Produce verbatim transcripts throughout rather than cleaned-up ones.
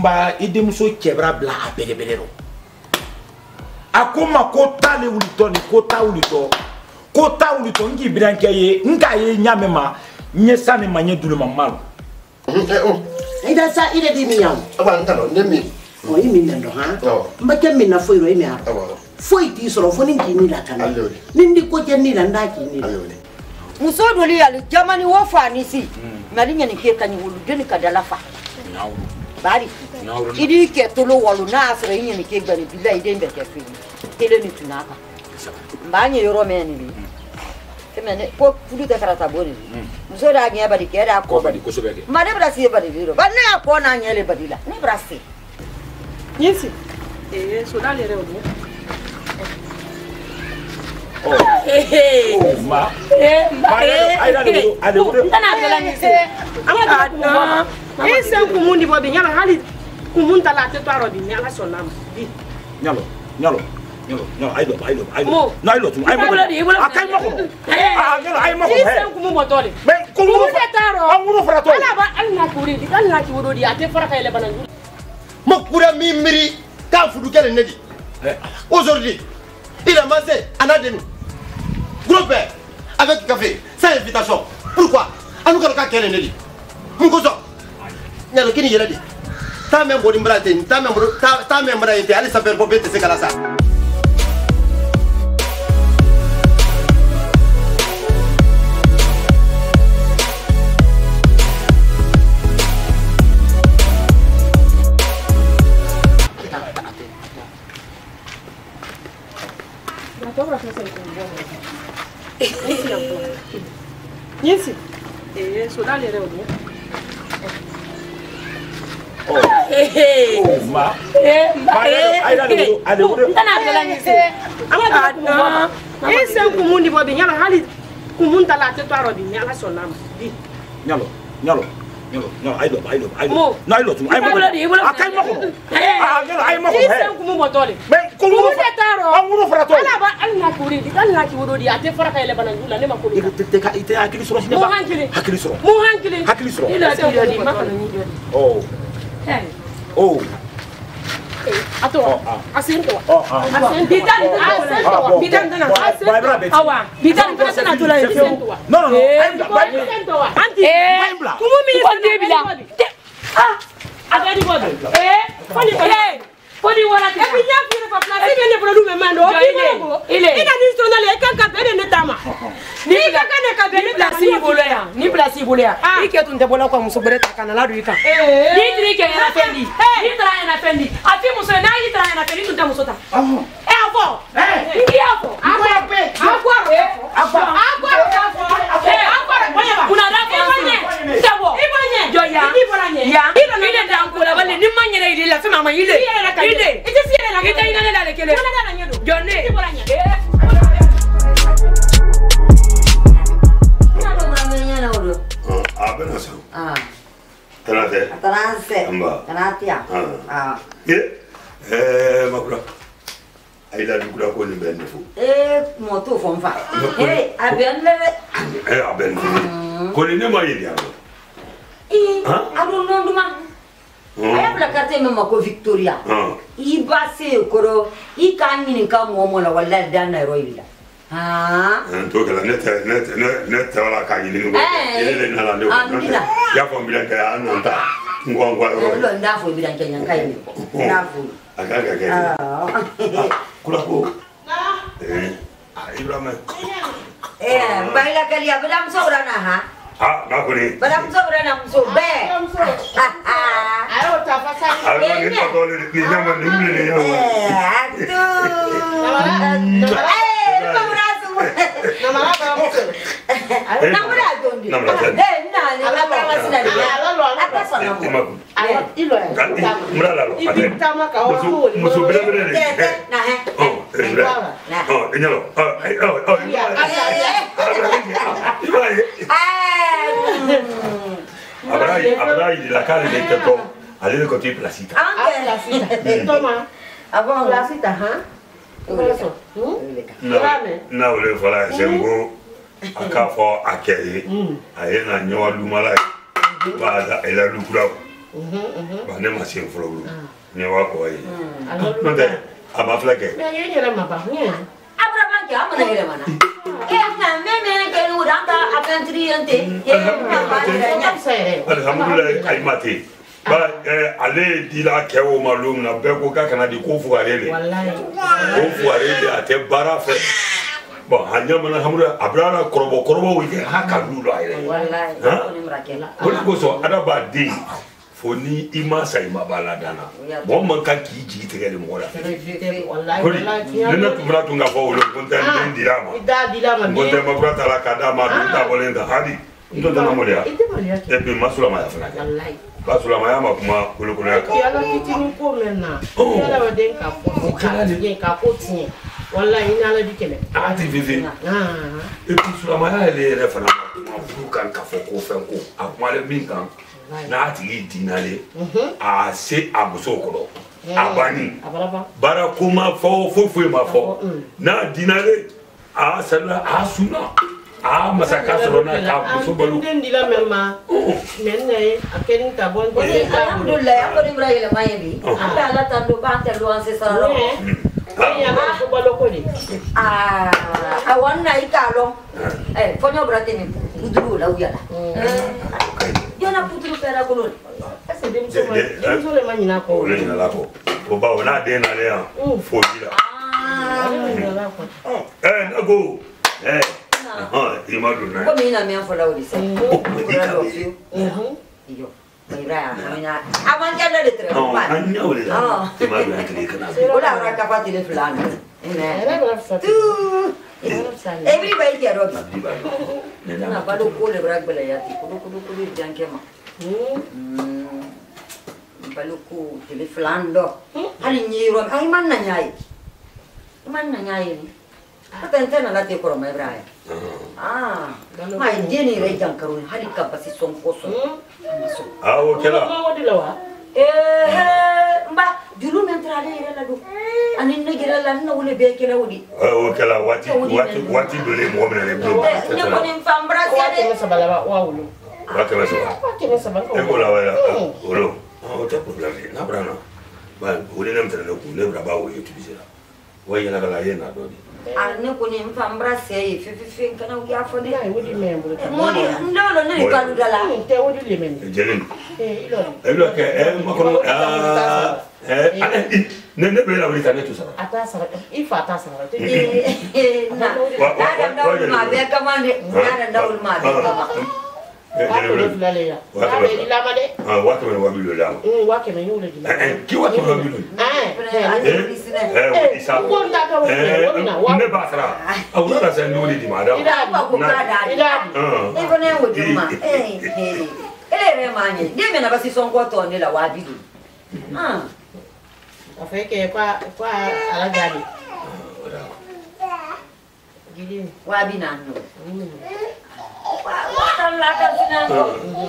ba idemuso chebra bla belebelero akoma kota le wulito ni kota wulito kota wulito ngi biranke ye nka ye nyame ma nyesa ni manye dulu mamalo ida sa ile di miyaw aba ntano nemi o yimi ndo ha mbake minna foiro yimi ha foi ti soro foni ngini la kana nindi ko jenni la ndaki ni musodo li yali jamani wo fani si malinya ni ke kanyi wulu deni kadala fa bari idi ke tolo walu na asra yin ni ke bari billahi den be ke fi tele ni tunaka mbanye yoro meni ni kemene ko fudu de karata boni musodo anya bari ke da ko bari ko sobeke mane brasi bari diro ba na ko na nyele bari la ne brasi yesi eh so dale re odo oh eh oh ma eh ai da do ade do tana bela ni se amata eh se kumundi bo be nyala hali kumunta la te twaro di nyala sonam di nyalo nyalo nyalo nyalo ai do ai do ai do na ai do tu ai mo akai mo ko ah nyalo ai mo ko he se kumu motole me kumu te taro amuru frato ala ba alna kuri di alna ki wodo di ate fara kay le banan mo kura mimiri ka fudu kele nedi aujourd'hui il a mangé anadenu groupe avec café sans invitation pourquoi anu ka ka kele nedi mungo so nyalo kini yele di ta même bodi mbrate ta même ta même mbrate ali sa per popete se kala sa yesi eh so dale re odo oh eh oh ma eh ai da do ade do tana bela ni se amata kumu eh se kumundi bo be nyala hali kumunta la te twaro di nyala sonam di nyalo nyalo nyalo nyalo ai do ai do ai do na ai do tu ai mo akai mo ko ah nyalo ai mo ko he se kumu motole me kumu te taro amuru frato ala ba alna kuri di alna ki wodo di ate fara kay le banan dula ne makuri te te ka ite akili soro mo hankili hakili soro mo hankili hakili soro ila ti do di makana ni do oh eh oh ato asinto oh ah bidan asinto bidan dana asinto awa bidan dana to la asinto no no no I'm anti eh kumu mi ko de bila ah agadi bodo eh foni eh foni wala ke bi nya fi fa place be ne produ me mando ile ina ni sona le kan ka be ne tama ni ka ka ne ka be ni place bolo ya ni place bolo ya ike tunte bola kwa musobere takana la duika ni trike na fendi ni tra na fendi afi muso na ni tra na fendi tunte musota eh afo eh ni afo afo pe afo afo afo afo eh afo kuna rafa ibanye tabo ibanye joya ibanye ya ile dankula bale ni manyere ile la fema manyile ile ite siere la ite ina la lekele kuna dana nyedo jonne ibanye eh ah ben ça ah Tanate. Tanate. Amba. Tanatia. Ah. Ye. Eh, makura. Aida dukura ko ni ben fu. Eh, moto fonfa. Eh, aben le. Eh, aben fu. Ko ni ne ma yedi alo. Eh, ado nonduma. Aya bla carte me mako Victoria. I base koro, i kanini ka momo la wala dana roila. Ah. To kala net net net wala ka yini ngo. Ile na la ndo. Ya ko mbilan ka anonta. Ngwa ngwa ro. Lo ndafo bilan kenya kai ni. Ndafo. Aga aga aga. Ah. Kula ko. Na. Eh. Ah, Ibrahim. Eh, baila kali ya bilang sobra na ha. Ah, na ko ni. Bilang sobra na msobe. Ah. Ayo tafasa. Ayo ni to ko ni na ma ni ni ya. Eh, atu. Eh. Nama apa musuh? Nama dah jondi. Nama dah. Eh, nah, ni apa masih dari dia? Apa soalnya? Ayo, ilo ya. Ganti, mula lalu. Ibu tama kau musuh musuh bela bela ni. Nah, eh. Oh, nah. Oh, ini lo. Oh, oh, oh. Iya. Eh. Abrai, abrai di la cara del tetto. Allez le côté placita. Ah, placita. Toma. Abang placita, ha? Eso. Na, na ole fala sembo akafo akeye. Aye na nyawa lumala. Bada ela lukura. ba ne ma se folo ne wa ko yi no de aba flake me yere ma ba ni abra ba ke amana yere mana e na me me ke nu danta apentri ante e na ba ni alhamdulillah ay mate ba ale di la ke o malum na be ko ka kana di ko fu arele wallahi ko fu arele ate bara fe bon hanya mana hamura abrara korobo korobo wi ha ka lu lo ayre wallahi ko ni mrakela ko so ada ba di foni ima sai mabala dana mo man kan ki ji tegele mo da wallahi wallahi nena tumra tunga fo lo konta ndi dirama ida dirama mo te ma brata la kada ma da bolenda hadi ndo dana mo dia e pe masula ma ya fana wallahi basula ma ya ma kuma kulu kulu ya ka ya la kitini ko menna ya la den ka fo ka den ka ko tin wallahi ina la dikele ah ti vivi ah e puis sula ma ya le re fana ma fu kan ka fo ko fen ko akuma le min kan na ati dinale a se abuso ko abani bara kuma fo fo fo ma fo na dinale a sala a suna a masaka soro na ka abuso balu den dila memma men ne akenin ta bon ko alhamdulillah ko ni ibrahim ma yebi ata la ta do ba ta do anse sara ya ba ko balo ko ni ah awanna ikalo eh fonyo brate ni buduru la uyala yana puturu pera kono ese dem so ma dem so le manyina ko le na la ko o ba ona de na le an fo dira ah eh na go eh ah i ma do na ko mi na mi an fola odi se mhm iyo Mira, amina. Aman ka na letre. Oh, anya ole la. Ti ma do na kile kana. Ola ra ka pati le fulano. Ina. Tu. Everybody here robi. Na ba do ko le brak bela ya ti. Ko ko ko le janke ma. Hmm. Baluku le fulando. Ani nyiro, ai man na nyai. Man na nyai ni. Atente na la ti ko ma Ibrahim. Ah. Ma jeni re jankaru hali ka basi son koso. Ah, okela. Eh, mba dulu mentrale ire la do. Ani ne gira la no wole be kela wodi. Ah, okela wati wati wati dole mo mena le blo. Ne ko ni fambra ya de sa bala wa wulu. Wati ma so. Wati ne sa bala. E ko la wa olo. Ah, o ta problem na brana. Ba wole nem tele ko le bra ba wo utiliser. Wa yela kala yena do di. Ani ko ni fambra se fi fi fi kana ya fo de. Ai wodi membo. Mo ni ndolo ne ka lu dala. Te wodi le men. Jelen. Eh, ilo. E lo ke e ma ko ah eh ne ne be la wita ne to sara. Ata sara. Ifa ata sara. Eh eh na. Na da ma be ka mande. Na da ma be ka ma. Watu fulale ya. Watu ilama de. Ah, watu wana wabilo lama. Mm, wake me yule di. Eh, ki watu wabilo. Eh, eh, isa. Wonda ka wona, wona. Ne basra. Awura la sen nuli di madam. Ida ba ko kada. Ida. E bone wodi ma. Eh, eh. Ele re manye. Ni me na basi son ko to ni la wabilo. Ah. Afeke kwa kwa alagadi. Gidi. Wabi nanu. Wala ka sinano.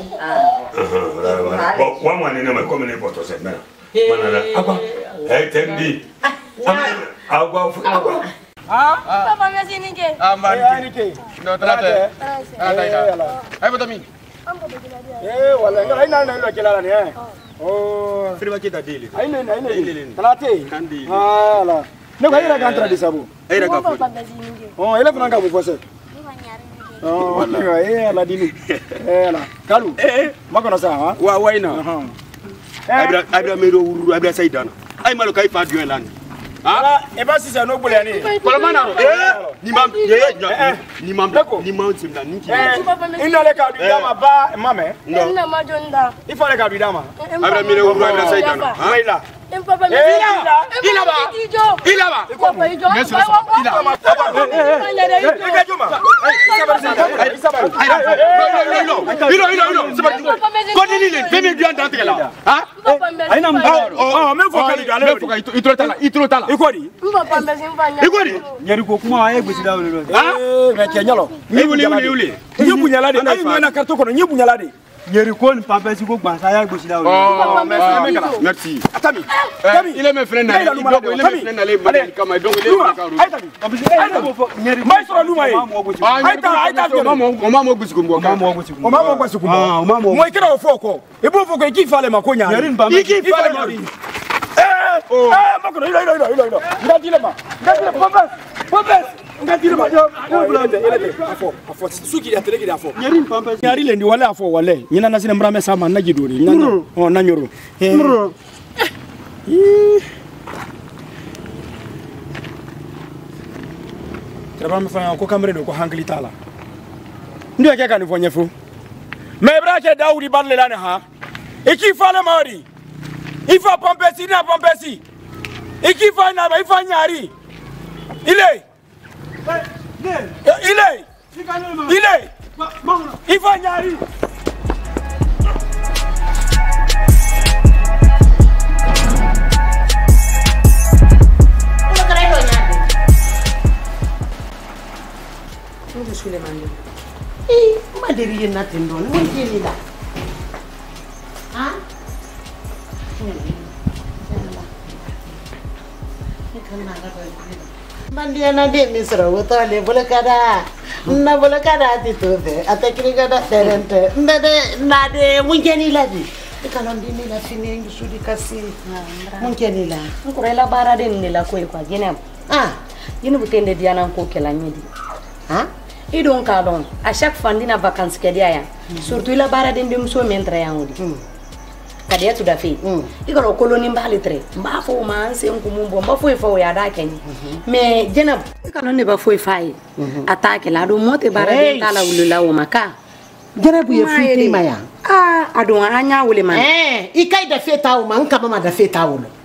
Ah. Bo kwa mwana ne ma ko me ne poto se na. Mana na. Apa? Eh tendi. Agwa agwa. Ah? Papa ngasi ninge. Ah, MALINKE. No trate. Ah, taida. Ai boto min. Eh, wala ngai na na lo kila ni eh. Oh, Firma kita dili. ai ne ai ne. Trate. Kandi. Ah, la. Ne ko ira kan tradi sabu. Ai ra ka fu. Oh, ele fana ka bu fose. Oh, wala eh la dini. Eh la. Kalu. Eh, makono sa ha. wa waina. Abra abra mero uru abra saidana. Ai malo kai fa dio lan. Ah, e ba sisa no gbole ni. Kola mana ro. Eh, ni mam ye ni mam ni mam timna ni ki. Eh, ina le ka du dama ba mame. Ina ma jonda. Ifa le ka du dama. Abra mero uru abra saidana. Waila. Em papa me ila ila ba. Ila ba. Papa ijo. Ila. Ika juma. Ai, sabari. Ai, no, no, no. Ilo, ilo, ilo. Sabari. Ko ni ni le me bian dan tegela. Ha? Ai na mba. Oh, me fo ka di ale. Me fo ka itro tala, itro tala. Ikodi. Papa me simfanya. Ikodi. Nyeri ko kuma ai gbesi dawo lo. Ha? Eh, me kenyalo. Ni wuli wuli wuli. Nyi bunyala de. Ai me na karto kono nyi bunyala de. Nyeri kon papa si ko gba sa ya gbo si la o. Oh, merci. Atami. Tami. Il est mes frères là. Il est mes frères là les bali kama donc il est pas karu. Ay tami. Ay tami. Nyeri mai so lu mai. Ay ta ay ta mama mama mo gbusi kumbo. Mama mo gbusi kumbo. Mama mo gbusi kumbo. Ah, mama mo. Mo ikira ofoko. E bo ofoko e ki fale ma ko nya. Nyeri nba. Iki fale ma. Eh! Eh, mako ilo ilo ilo ilo. Ngati le ma. Ngati le pompes. Pompes. Ngati le ma. Yo bulande elete. Afo. Afo. Suki ya teleki afo. Nyeri pompes. Nyari le ndi wale afo wale. Nyina na sine mbrame sama na jidori. Nyana. Oh, na nyoro. Mro. Traba me fanya ko kamre do ko hankli tala. Ndio yake kanifanya fu. Me brache Daudi balle lana ha. Iki fale mari. Ifa pompesi na pompesi. Iki fa na ba ifa nyari. Ile. Ile. Ile. Ifa nyari. Ndio shule mandi. Eh, maderi yena tendo. Ni mjini la. Ah? Mandi ana de misra wotale bolakada. Na bolakada titobe. Atakiri kada terente. Ndade nade mjini la di. Ikalondi ni la fini ngisudi kasi. Mjini la. Nkurela bara de ni la ko kwa gene. Ah, yinu butende diana ko kela midi. ah? I don ka don à chaque fois dina vacances ke dia ya surtout la bara de ndem so mentre ya ngudi kadia tu da fi i ko koloni mbali tre mba fo ma anse nku mumbo mba fo fo ya da ken mais jenab i ka non ne ba fo fay attaque la do mote bara de tala wulula o maka Jarabu ye fiti maya. ah adon anya wule man eh i kai da feta o man ka mama da feta o